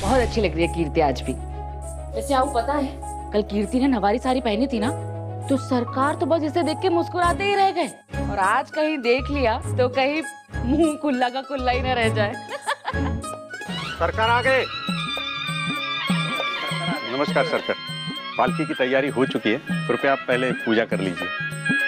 बहुत अच्छी लग रही है कीर्ति आज भी। वैसे आपको पता है कल कीर्ति ने नवारी साड़ी पहनी थी ना, तो सरकार तो बस इसे देख के मुस्कुराते ही रह गए, और आज कहीं देख लिया तो कहीं मुंह कुल्ला का कुल्ला ही न रह जाए। सरकार आ गए। नमस्कार सरकार, पालकी की तैयारी हो चुकी है, कृपया आप पहले पूजा कर लीजिए।